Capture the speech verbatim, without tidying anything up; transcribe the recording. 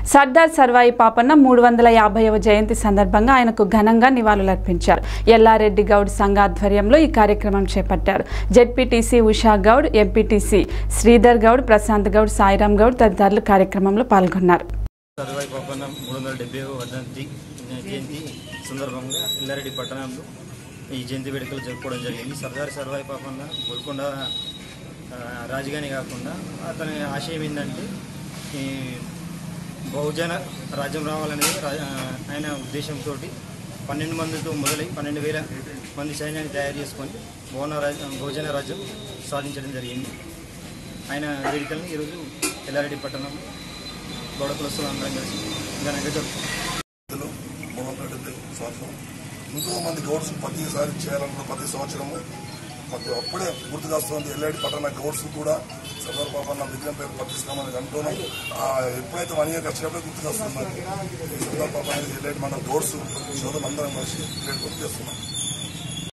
సర్దార్ సర్వాయి పాపన్న మూడు వందల యాభైవ జయంతి సందర్భంగా ఆయనకు ఘనంగా నివాళులర్పించారు. ఎల్లారెడ్డి గౌడ్ సంఘ ఆధ్వర్యంలో ఈ కార్యక్రమం చేపట్టారు. జెడ్పీటీసీ ఉషా గౌడ్, ఎంపీటీసీ శ్రీధర్ గౌడ్, ప్రశాంత్ గౌడ్, సాయిరామ్ గౌడ్ తదితరులు కార్యక్రమంలో పాల్గొన్నారు. సర్వాయి పాపన్న మూడు వందల డెబ్బైవ వర్ధంతి జయంతి సందర్భంగా ఎల్లారెడ్డి పట్టణంలో ఈ జయంతి వేడుకలు జరుపుకోవడం జరిగింది. సర్దార్ సర్వాయి పాపన్న గోల్కొండ రాజుగానే కాకుండా అతని ఆశయం ఏంటంటే ఈ బహుజన రాజ్యం రావాలనేది ఆయన ఉద్దేశంతో పన్నెండు మందితో మొదలై పన్నెండు వేల మంది సైన్యాన్ని తయారు చేసుకొని భువన రాజ్యం బహుజన రాజ్యం సాధించడం జరిగింది. ఆయన వేడుకల్ని ఈరోజు ఎల్లారెడ్డి పట్టణం గౌడ కులస్తులు అందరం కలిసి ఘనంగా జరుపుకుంటాం. ఎంతో మంది గౌడ్స్ ప్రతిసారి చేయాలనుకున్న ప్రతి సంవత్సరము మాకు అప్పుడే గుర్తుకొస్తుంది. ఎల్లారెడ్డి పట్టణ గౌడ్స్ కూడా సర్దార్ పాపన్న విగ్రహం పేరు ప్రతిస్తామని అంటున్నాం. ఎప్పుడైతే వన్ ఇయర్కి వచ్చినప్పుడే గుర్తుకొస్తుంది. సర్దార్ పాపన్న ఎల్లారెడ్డి మన గౌడ్స్ సోదరులు అందరం కలిసి గుర్తు చేస్తున్నాం.